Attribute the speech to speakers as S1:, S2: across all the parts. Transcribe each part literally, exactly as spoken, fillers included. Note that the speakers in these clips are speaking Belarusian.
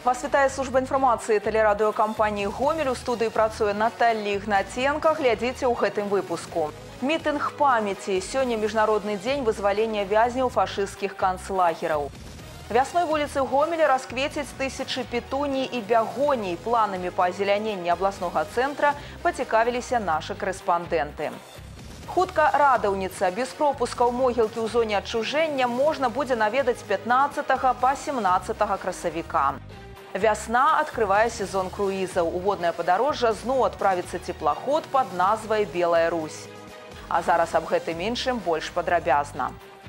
S1: Вас вітае служба інфармацыі тэлерадыёкампаніі «Гомель». У студыі працуе Наталья Ігнаценко. Глядзіце ў гэтым выпуску. Мітынг памяці. Сёння міжнародны дзень вызвалення вязняў фашысцкіх канцлагераў. Вясной вуліцы Гомеля расквецяць тысячы петуній і бягоній. Планамі па азеляненні абласнога цэнтра пацікавіліся нашы корэспандэнты. Хутка радаўніца. Без пропускаў могілкі ў зоне адчужэння можна будзе наведаць пятнаццатага па семнаццатага красавіка. Вясна открывае сезон круізаў. У воднае падарожжа зноў адправіцца цеплаход пад назвай «Белая Русь». А зараз аб гэтым іншым больш падрабязна.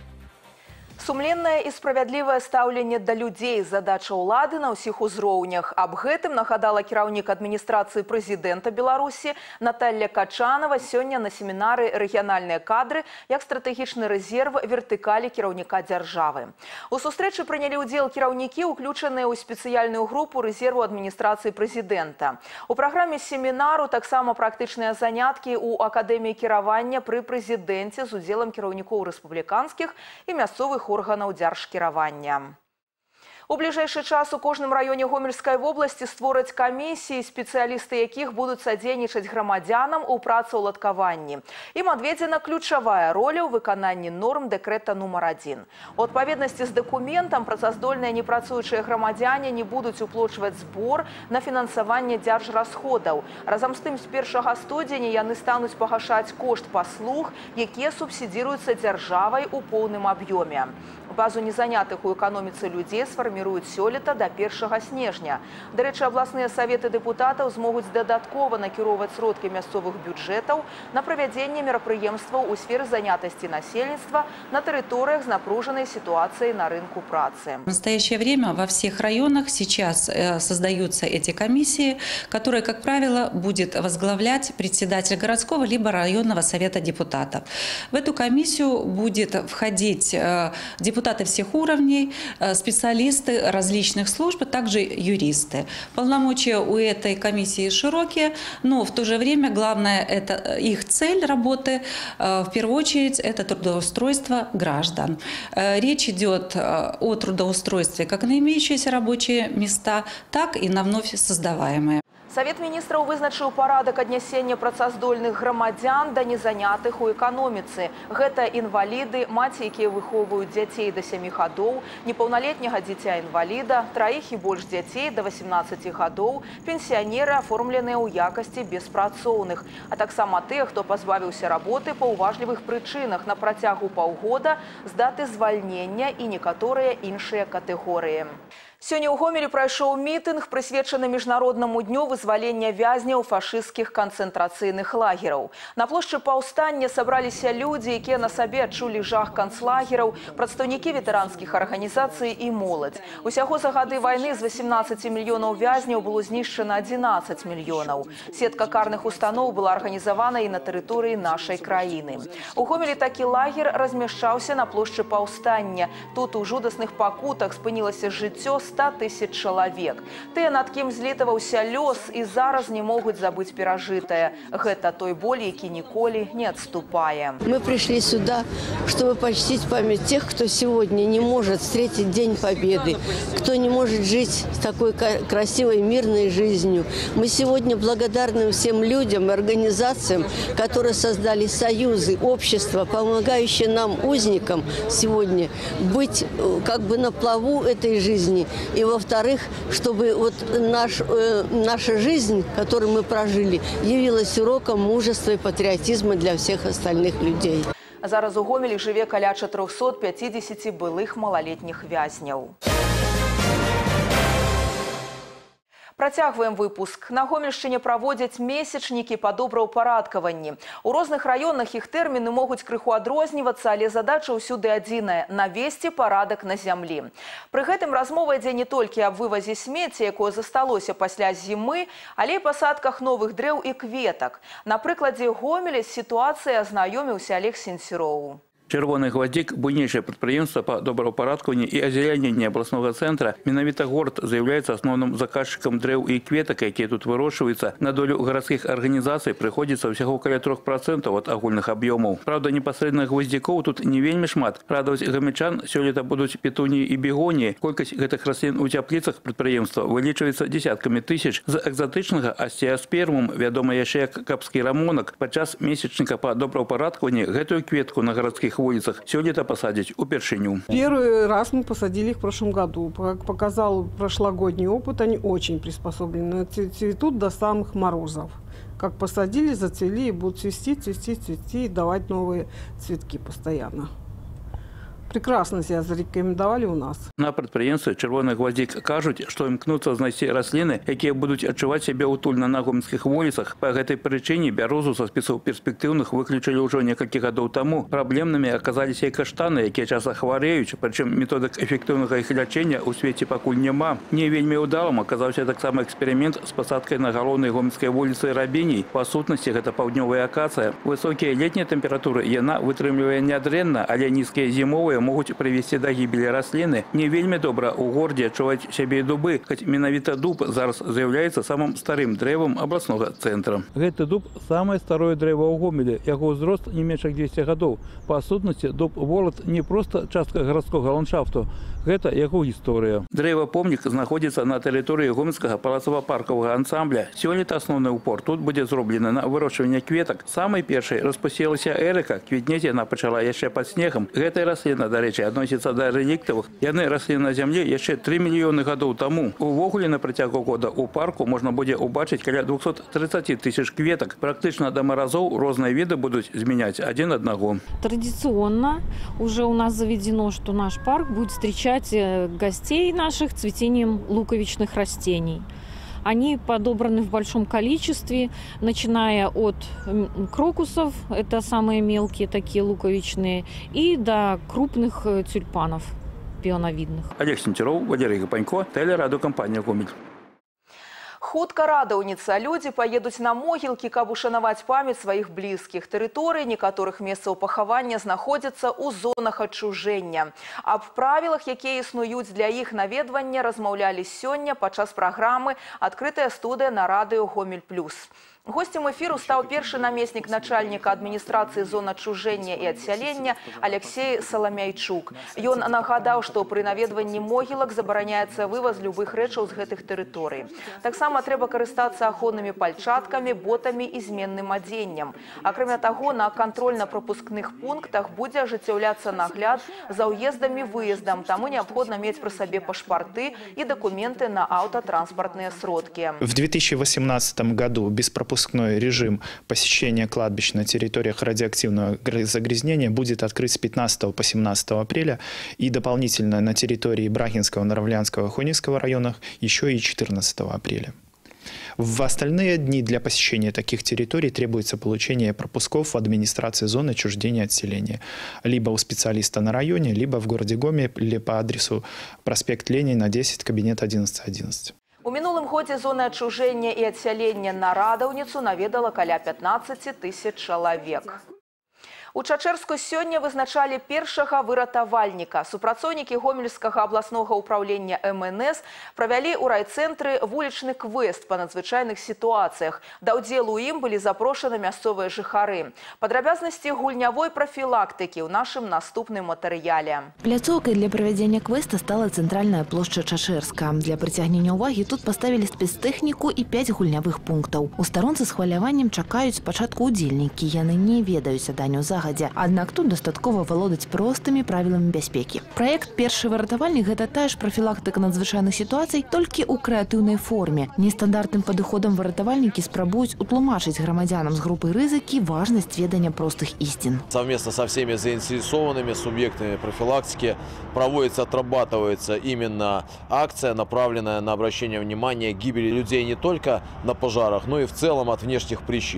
S1: Сумленнае і справядлівае стаўленне да людзей – задача ўлады на ўсіх узроўнях. Аб гэтым нагадала кіраўнік адміністрацыі прэзідэнта Беларусі Наталья Качанова сёння на семінары «Рэгіянальныя кадры» як стратэгічны рэзерв вертыкалі кіраўніка дзяржавы. У сустрэчы прынялі ўдзел кіраўнікі, уключаныя ў спецыяльную групу рэзерву адміністрацыі прэзідэнта. У праграме семінару таксама практычныя заняткі ў акадэміі кіравання пры прэзідэнце з удзелам кіраўнікоў рэспубліканскіх і мясцовых органаў дзяржкіравання. У бліжэйшы час у кожным раёне Гомельскай вобласці створаць камісіі, спецыялісты якіх будуць садзейнічаць грамадзянам у працаўладкаванні. Ім адведзена ключавая роля ў выкананні норм дэкрэта нумар адзін. У адпаведнасці з дакументам працаздольныя непрацуючыя грамадзяне не будуць уплочваць збор на фінансаванне дзяржрасходаў. Разам з тым, з першага студзеня яны стануць пагашаць кошт паслуг, якія субсідзіруюцца дзяржавай у поўным аб'ёме. Базу незанятых у эканоміцы людзей сфарміруюць сёлета да першага снежня. Дарэчы, абласныя саветы дэпутатаў змогуць дадаткова накіроўваць сродкі мясцовых бюджэтаў на правядзенне мерапрыемстваў у сферы занятасці насельніцтва на тэрыторыях з напружанай сітуацыяй на рынку працы.
S2: В настоящее время во всех районах сейчас создаются эти комиссии, которые, как правило, будет возглавлять председатель городского либо районного совета депутатов. В эту комиссию будет входить депутаты Депутаты всех уровней, специалисты различных служб, а также юристы. Полномочия у этой комиссии широкие, но в то же время главное это их цель работы, в первую очередь это трудоустройство граждан. Речь идет о трудоустройстве как на имеющиеся рабочие места, так и на вновь создаваемые.
S1: Савет міністраў вызначыў парадак аднясення працаздольных грамадзян да незанятых у эканоміцы. Гэта інваліды, маці, якія выхоўваюць дзяцей да сямі гадоў, непаўналетняга дзіця-інваліда, траіх і больш дзяцей да васемнаццаці гадоў, пенсіянеры, аформленыя ў якасці беспрацоўных, а таксама тыя, хто пазбавіўся работы па ўважлівых прычынах на працягу паўгода з даты звальнення і некаторыя іншыя катэгорыі. Сёння ў Гомелі прайшоў мітынг, прысвечаны міжнароднаму дню вызвалення вязняў фашысцкіх канцэнтрацыйных лагераў. На плошчы паўстання сабраліся людзі, якія на сабе адчулі жах канцлагераў, прадстаўнікі ветэранскіх арганізацый і моладзь. Усяго за гады вайны з васемнаццаці мільёнаў вязняў было знішчана адзінаццаць мільёнаў. Сетка карных устаноў была арганізавана і на тэрыторыі нашай краіны. У Гомелі такі лагер размяшчаўся на плошчы паўстання. Тут у жудасных пакутах спынілася жыццё ста тысяч чалавек. Тыя, над кім злітаваўся лёс, і зараз не могуць забыць перажытае. Гэта той боль, які ніколі не отступае.
S3: Мы пришли сюда, чтобы почтить память тех, кто сегодня не может встретить День Победы, кто не может жить такой красивой, мирной жизнью. Мы сегодня благодарны всем людям, организациям, которые создали союзы, общества, помогающие нам, узникам, сегодня быть как бы на плаву этой жизни. И, во-вторых, чтобы вот наш, э, наша жизнь, которую мы прожили, явилась уроком мужества и патриотизма для всех остальных людей.
S1: Зараз у Гомелі жыве каля чатырохсот пяцідзесяці былых малалетніх вязняў. Працягваем выпуск. На Гомельшчыне праводзяць месячнікі па добраўпарадкаванні. У розных раёнах іх тэрміны могуць крыху адрознівацца, але задача ўсюды адзіная – навесці парадак на зямлі. Пры гэтым размова ідзе не толькі аб вывазе смецця, якое засталося пасля зімы, але і пасадках новых дрэў і кветак. На прыкладзе Гомеля з сітуацыяй азнаёміўся Олег Сенсіроў.
S4: Червоный гвоздик – буйнейшее предприятие по добропорядкованию и озеленению областного центра. Менавіта город заявляется основным заказчиком древ и кветок, которые тут выращиваются. На долю городских организаций приходится всего около трех процентов от огульных объемов. Правда, непосредственно гвоздиков тут не вельми шмат. Радовать гомельчан сёлета будут петунии и бегонии. Колькость этих рослин у теплицах предприятия увеличивается десятками тысяч. За экзотичного астеоспермум, ведомо еще как капский рамонок, подчас месячника по добропорядкованию эту кветку на городских улицах сёлета посадить упершиню.
S5: Первый раз мы посадили их в прошлом году. Как показал прошлогодний опыт, они очень приспособлены. Цветут до самых морозов. Как посадили, зацвели и будут цвести, цвести, цвести и давать новые цветки постоянно. Прекрасно себя зарекомендовали у нас.
S4: На предприятии «Червоний гвоздик» кажут, что имкнутся знайти рослины, которые будут отчувать себя утульно на гомельских улицах. По этой причине березу со списов перспективных выключили уже несколько годов тому. Проблемными оказались и каштаны, которые часто хвореют, причем методик эффективного их лечения у свете покуль нема. Не вельми удалым оказался так само эксперимент с посадкой на головной гомельской улице рабиний. По сутности это полдневая акация. Высокие летние температуры яна вытрымливая неадренно, а низкие зимовые могут привести до гибели рослины. Не вельми добра у городе адчуваць себе и дубы, хоть менавіта дуб зараз заявляется самым старым древом областного центра. Этот дуб – самое старое древо у Гомеле. Его возраст не меньше двухсот годов. По сутности дуб волод не просто частка городского ландшафту, это его история. Древо-помник находится на территории Гомельского палацово-паркового ансамбля. Сегодня основной упор тут будет сделан на выращивание кветок. Самый первый распустилась эрика, квітнець она почала еще под снегом. Эта рослина, до речи, относится до реликтовых. Яны росли на земле еще три миллиона годов тому. Увогуле на протягу года у парку можно будет убачить каля двухсот тридцати тысяч кветок. Практично до морозов разные виды будут изменять один одного.
S6: Традиционно уже у нас заведено, что наш парк будет встречать гостей наших цветением луковичных растений. Они подобраны в большом количестве, начиная от крокусов, это самые мелкие такие луковичные, и до крупных тюльпанов пионовидных.
S4: Олег Сентеров, Валерий Гапанько, телерадиокомпания «Гомель».
S1: Хутка радаўніца. Люди поедут на могилки, каб ушанаваць память своих близких. Территории некоторых месцаў пахавання находятся у зонах отчужения. Об правилах, якія існуюць для их наведвання, размаўлялі сёння падчас программы «Открытая студия» на радио «Гомель плюс». Гостем эфиру стал первый наместник начальника администрации зон отчужения и отселения Алексей Соломяйчук. Он нагадал, что при наведванні могилок забороняется вывоз любых рэчаў з гэтых территорий. Таксама трэба карыстацца ахоўнымі пальчатками, ботами и зменным адзеннем. Акрамя того, на контрольно-пропускных пунктах будет ажыццяўляцца нагляд за уездом и выездом. Тому необходимо иметь при себе пашпарты и документы на автотранспортные сродки.
S7: В две тысячи восемнадцатом году беспропускной режим посещения кладбищ на территориях радиоактивного загрязнения будет открыт с пятнадцатого по семнадцатое апреля и дополнительно на территории Брагинского, Наравлянского и Хонинского районах еще и четырнадцатого апреля. В остальные дни для посещения таких территорий требуется получение пропусков в администрации зоны отчуждения и отселения. Либо у специалиста на районе, либо в городе Гомеле по адресу проспект Ленина, десять, кабинет одиннадцать одиннадцать.
S1: У мінулым годзе зоны адчужэння і адсялення на радаўніцу наведала каля пятнаццаці тысяч чалавек. У Чачэрску сёння вызначалі першага выратавальніка. Супрацоўнікі Гомельскага абласнога ўпраўлення эм эн эс правялі ў райцэнтры вулічны квест па надзвычайных сітуацыях. Да ўдзелу ў ім былі запрошаны мясцовыя жыхары. Падрабязнасці гульнявой прафілактыкі ў нашым наступным матэрыяле.
S8: Пляцоўкай для правядзення квеста стала цэнтральная плошча Чачэрска. Для прыцягнення ўвагі тут паставілі спецтэхніку і пяць гульнявых пунктаў. У старонцы з хваляваннем чакаюць спачатку ўдзельнікі. Яны не ведаюць заданню загадзя. Аднак тут дастаткова валодаць простымі правіламі бяспекі. Праект «Першы выратавальнік» – гэта тая ж прафілактыка надзвычайных сітуацый, толькі ў крэатыўнай форме. Нестандартным падыходам выратавальнікі спрабуюць утлумачыць грамадзянам з групы рызыкі важнасць ведання простых ісцін.
S9: Совместно со всеми заинтересованными субъектами профилактики проводится, отрабатывается именно акция, направленная на обращение внимания к гибели людей не только на пожарах, но и в целом от внешних причин.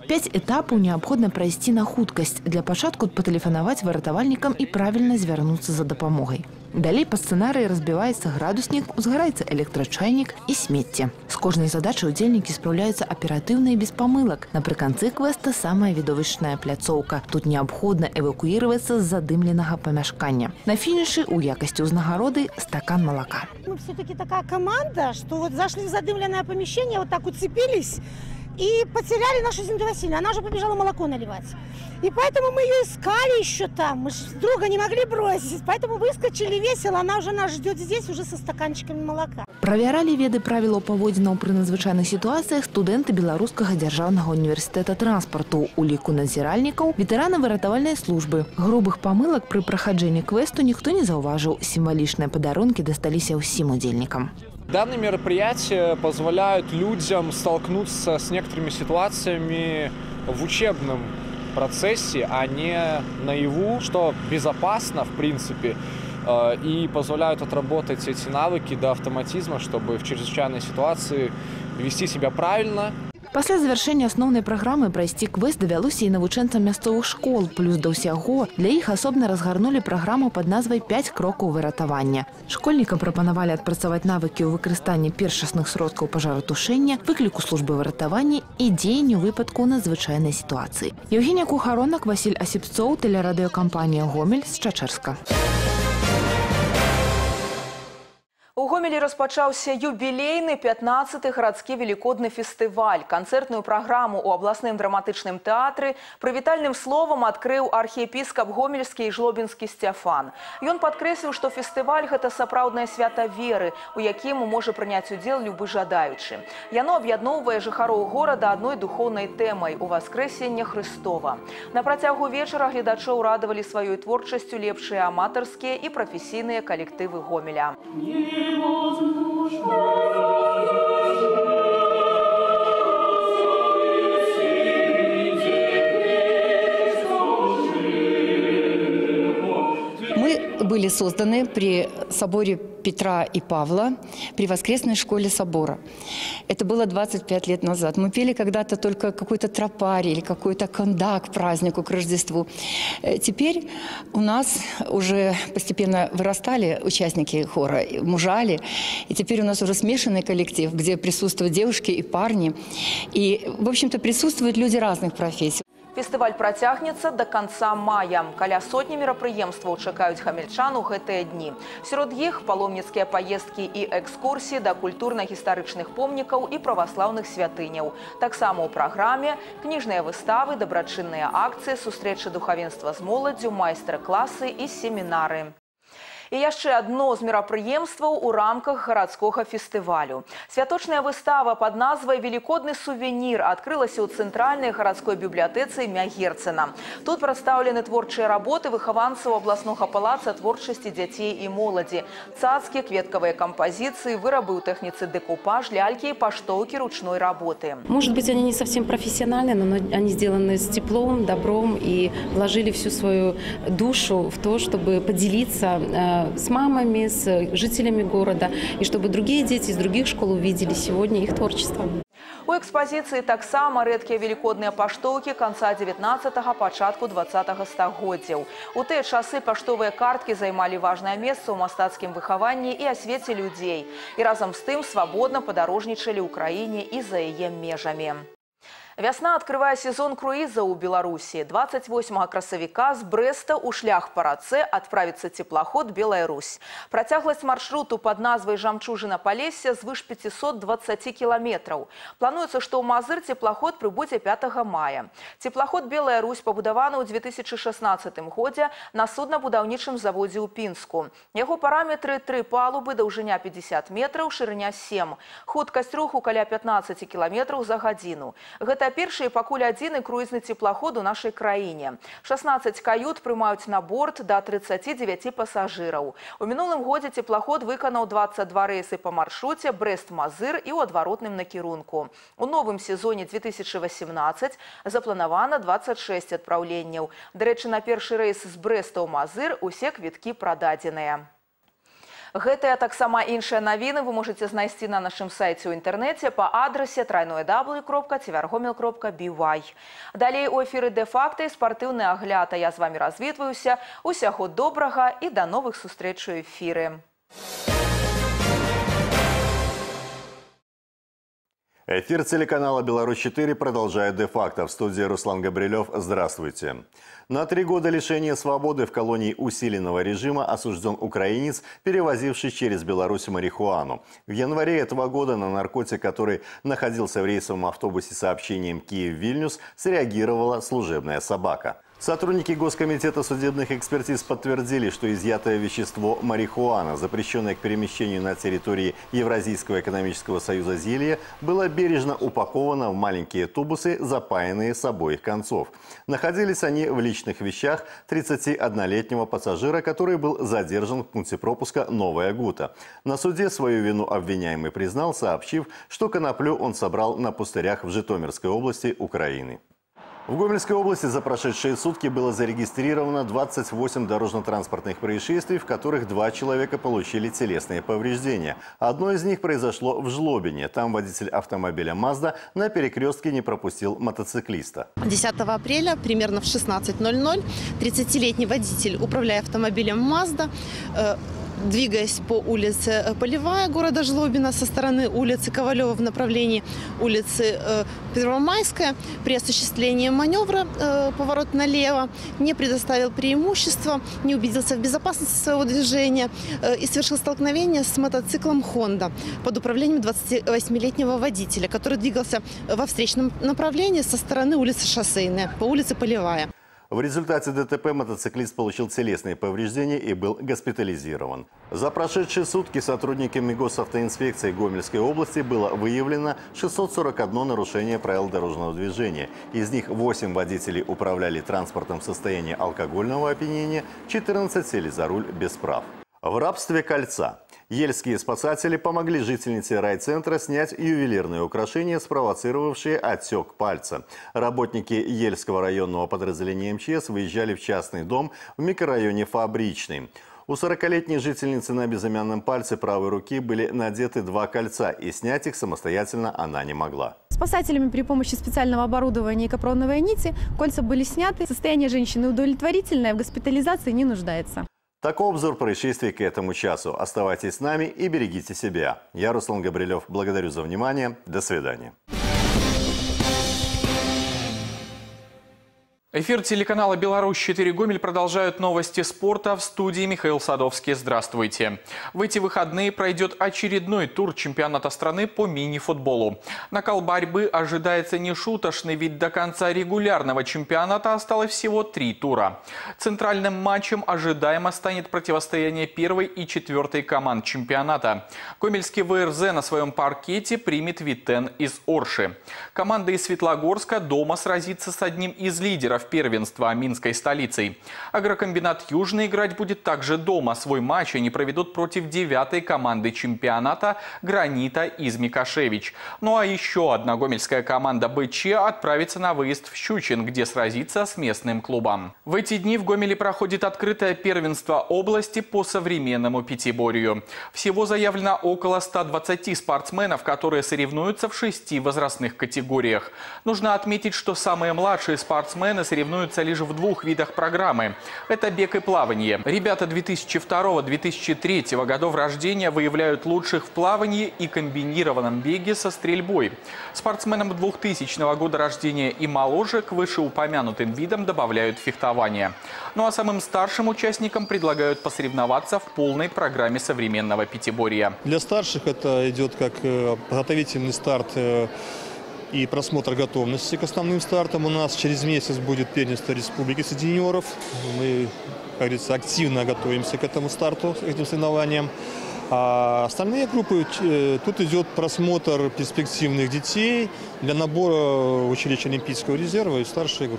S8: Пять этапаў неабходна прайсці на хуткасць. Для пачатку патэлефанаваць выратавальнікам і правільна звярнуцца за дапамогай. Далей па сцэнарыі разбіваецца градуснік, узгараецца электрачайнік і смецце. З кожнай задачай удзельнікі спраўляюцца аператыўна і без памылак. Напрыканцы квеста самая відовішчная пляцоўка. Тут неабходна эвакуіравацца з задымленага памяшкання. На фінішы у якасці ўзнагароды стакан молока.
S10: Мы все-таки такая команда, что вот зашли в задымленное помещение, вот так уцепились и потеряли нашу Зинаиду Васильевну. Она уже побежала молоко наливать. И поэтому мы ее искали еще там. Мы же друга не могли бросить. Поэтому выскочили весело. Она уже нас ждет здесь уже со стаканчиками молока.
S8: Правяралі веды правілаў паводзінаў пры надзвычайных сітуацыях студэнты Беларускага дзяржаўнага універсітэта транспарту, у ліку назіральнікаў, ветэраны выратавальнай службы. Грубых памылак пры прахаджэнні квесту ніхто не заўважыў. Сімвалічныя падарункі дасталіся ўсім удзельнікам.
S11: Данные мероприятия позволяют людям столкнуться с некоторыми ситуациями в учебном процессе, а не наяву, что безопасно, в принципе, и позволяют отработать эти навыки до автоматизма, чтобы в чрезвычайной ситуации вести себя правильно.
S8: Пасля завяршэння асноўнай праграмы прайсці квест давялося і навучэнцам мясцовых школ. Плюс да ўсяго для іх асобна разгарнулі праграму пад назвай «пяць крокаў выратавання». Школьнікам прапанавалі адпрацаваць навыкі ў выкарыстанні першасных сродкаў пажаратушэння, выкліку службы выратавання і дзеянню выпадку надзвычайнай сітуацыі. Евгения Кухаронак, Васіль Асіпцоў, тэлерадыёкампанія «Гомель» з Чачэрска.
S1: У Гомелі распачаўся юбілейны пятнадцаты гарадскі велікодны фестываль. Канцэртную праграму ў абласным драматычным тэатры прывітальным словам адкрыў архіепіскап гомельскі і жлобінскі Сцяфан. Ён падкрэсліў, што фестываль – гэта сапраўднае свята веры, у якім можа прыняць удзел любы жадаючы. Яно аб'ядноўвае жыхароў горада адной духоўнай тэмай – уваскрэсення Хрыстова. На працягу вечара гледачоў радавалі сваёй творчасцю лепшыя аматарскія і прафесійныя калектывы Гомеля.
S12: Мы были созданы при соборе Петра и Павла, при воскресной школе собора. Это было двадцать пять лет назад. Мы пели когда-то только какой-то тропарь или какой-то кондак к празднику, к Рождеству. Теперь у нас уже постепенно вырастали участники хора, мужали. И теперь у нас уже смешанный коллектив, где присутствуют девушки и парни. И, в общем-то, присутствуют люди разных профессий.
S1: Фестываль працягнецца до конца мая. Каля сотні мерапрыемстваў чакаюць хамельчан у гэтыя дні. Сярод іх паломніцкія паездкі і экскурсіі да культурна-гістарычных помнікаў і праваслаўных святыняў. Таксама ў праграме кніжныя выставы, дабрачынныя акцыі, сустрэчы духавенства з моладдзю, майстар-класы і семінары. І яшчэ адно з мерапрыемстваў у рамках гарадскога фестывалю. Святочная выстава пад назвай «Велікодны сувенір» адкрылася ў цэнтральнай гарадской бібліятэцы імя Герцена. Тут прадстаўлены творчыя работы выхаванцаў абласнога палаца творчасці дзяцей і моладзі. Цацкі, кветкавыя кампазіцыі, вырабы ў тэхніцы декупаж, лялькі і паштоўкі ручной работы.
S13: Может быть, они не совсем профессиональные, но они сделаны с теплом, добром и вложили всю свою душу в то, чтобы поделиться с мамами, с жителями города, и чтобы другие дети из других школ увидели сегодня их творчество.
S1: У экспозіцыі таксама рэдкія велікодныя паштоўкі канца дзевятнаццатага, пачатку дваццатага стагоддзяў. У тыя часы паштовыя карткі займалі важнае месца ў мастацкім выхаванні і асвеце людзей. І разам з тым свабодна падарожнічалі ў краіне і за яе межамі. Вясна открывае сезон круіза ў Беларусі. двадцать восьмага красавіка з Брэста ў шлях па рацэ адправіцца цеплаход «Белая Русь». Працягласць маршруту пад назвай «Жамчужына Палесся» звыш пятисот двадцати кіламетраў. Плануецца, што ў Мазыр цеплаход прыбудзе пятага мая. Цеплаход «Белая Русь» пабудаваны ў две тысячи шестнадцатым годзе на суднабудаўнічым заводзе ў Пінску. Яго параметры тры палубы, даўжыня пятьдесят метраў, шырыня сем. Хуткасць руху каля пятнаццати кіламетраў за гадзіну. Гэта першы і пакуль адзіны круізны цеплаход у нашай краіне. шестнадцать кают прымаюць на борт да тридцати девяти пасажыраў. У мінулым годзе цеплаход выканаў двадцать два рэйсы па маршруце Брэст-Мазыр і ў адваротным накірунку. У новым сезоне две тысячи восемнадцать запланавана двадцать шесть адпраўленняў. Дарэчы, на першы рэйс з Брэста ў Мазыр усе квіткі прададзеныя. Гэтыя таксама іншыя навіны вы можете знайсці на нашым сайце ў інтэрнэце па адрасе трайное дабл ю кропка цівяргомел кропка би вай. Далей у эфіры «Де-факта» і спартыўны агляд, а я з вами развітваюся. Усяго добрага і да новых сустрэч у эфіры.
S14: Эфир телеканала «Беларусь четыре» продолжает «Де-факто». В студии Руслан Габрилев. Здравствуйте. На три года лишения свободы в колонии усиленного режима осужден украинец, перевозивший через Беларусь марихуану. В январе этого года на наркотик, который находился в рейсовом автобусе с сообщением «Киев-Вильнюс», среагировала служебная собака. Сотрудники Госкомитета судебных экспертиз подтвердили, что изъятое вещество марихуана, запрещенное к перемещению на территории Евразийского экономического союза зелье, было бережно упаковано в маленькие тубусы, запаянные с обоих концов. Находились они в личных вещах тридцатиоднолетнего пассажира, который был задержан в пункте пропуска «Новая Гута». На суде свою вину обвиняемый признал, сообщив, что коноплю он собрал на пустырях в Житомирской области Украины. В Гомельской области за прошедшие сутки было зарегистрировано двадцать восемь дорожно-транспортных происшествий, в которых два человека получили телесные повреждения. Одно из них произошло в Жлобине. Там водитель автомобиля «Мазда» на перекрестке не пропустил мотоциклиста.
S15: десятого апреля примерно в шестнадцать ноль ноль тридцатилетний водитель, управляя автомобилем «Мазда», э двигаясь по улице Полевая города Жлобина со стороны улицы Ковалева в направлении улицы э, Первомайская, при осуществлении маневра э, поворот налево не предоставил преимущества, не убедился в безопасности своего движения э, и совершил столкновение с мотоциклом «Хонда» под управлением двадцативосьмилетнего водителя, который двигался во встречном направлении со стороны улицы Шоссейная по улице Полевая.
S14: В результате ДТП мотоциклист получил телесные повреждения и был госпитализирован. За прошедшие сутки сотрудниками госавтоинспекции Гомельской области было выявлено шестьсот сорок одно нарушение правил дорожного движения. Из них восемь водителей управляли транспортом в состоянии алкогольного опьянения, четырнадцать сели за руль без прав. В рабстве кольца. Ельские спасатели помогли жительнице райцентра снять ювелирные украшения, спровоцировавшие отек пальца. Работники Ельского районного подразделения МЧС выезжали в частный дом в микрорайоне Фабричный. У сорокалетней жительницы на безымянном пальце правой руки были надеты два кольца, и снять их самостоятельно она не могла.
S16: Спасателями при помощи специального оборудования и капроновой нити кольца были сняты. Состояние женщины удовлетворительное, в госпитализации не нуждается.
S14: Такой обзор происшествий к этому часу. Оставайтесь с нами и берегите себя. Я Руслан Габрилев. Благодарю за внимание. До свидания.
S17: Эфир телеканала «Беларусь четыре» Гомель продолжают новости спорта. В студии Михаил Садовский. Здравствуйте. В эти выходные пройдет очередной тур чемпионата страны по мини-футболу. Накал борьбы ожидается нешуточный, ведь до конца регулярного чемпионата осталось всего три тура. Центральным матчем ожидаемо станет противостояние первой и четвертой команд чемпионата. Гомельский ВРЗ на своем паркете примет Витен из Орши. Команда из Светлогорска дома сразится с одним из лидеров первенства Минской столицей. Агрокомбинат «Южный» играть будет также дома. Свой матч они проведут против девятой команды чемпионата «Гранита» из Микошевич. Ну а еще одна гомельская команда БЧ отправится на выезд в Щучин, где сразится с местным клубом. В эти дни в Гомеле проходит открытое первенство области по современному пятиборью. Всего заявлено около ста двадцати спортсменов, которые соревнуются в шести возрастных категориях. Нужно отметить, что самые младшие спортсмены соревнуются лишь в двух видах программы. Это бег и плавание. Ребята две тысячи второго — две тысячи третьего годов рождения выявляют лучших в плавании и комбинированном беге со стрельбой. Спортсменам двухтысячного года рождения и моложе к вышеупомянутым видам добавляют фехтование. Ну а самым старшим участникам предлагают посоревноваться в полной программе современного пятиборья.
S18: Для старших это идет как подготовительный старт и просмотр готовности к основным стартам. У нас через месяц будет первенство Республики сеньоров. Мы, как говорится, активно готовимся к этому старту, к этим соревнованиям. А остальные группы, тут идет просмотр перспективных детей для набора в училище Олимпийского резерва и старшей группы.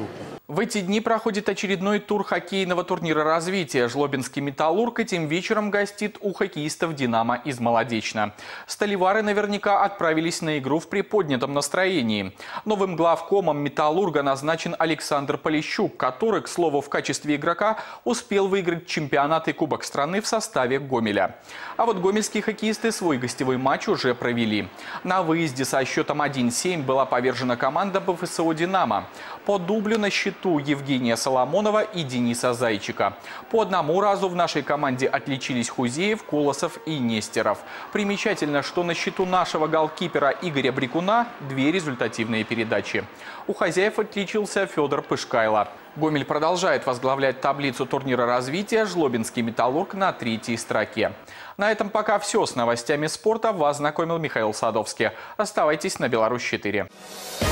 S17: В эти дни проходит очередной тур хоккейного турнира развития. Жлобинский «Металлург» этим вечером гостит у хоккеистов «Динамо» из Молодечно. Сталевары наверняка отправились на игру в приподнятом настроении. Новым главкомом «Металлурга» назначен Александр Полищук, который, к слову, в качестве игрока успел выиграть чемпионат и Кубок страны в составе Гомеля. А вот гомельские хоккеисты свой гостевой матч уже провели. На выезде со счетом один семь была повержена команда БФСО «Динамо». По дублю на счету Евгения Соломонова и Дениса Зайчика. По одному разу в нашей команде отличились Хузеев, Колосов и Нестеров. Примечательно, что на счету нашего голкипера Игоря Брикуна две результативные передачи. У хозяев отличился Федор Пышкайло. Гомель продолжает возглавлять таблицу турнира развития, Жлобинский «Металлург» на третьей строке. На этом пока все. С новостями спорта вас знакомил Михаил Садовский. Оставайтесь на Беларусь четыре.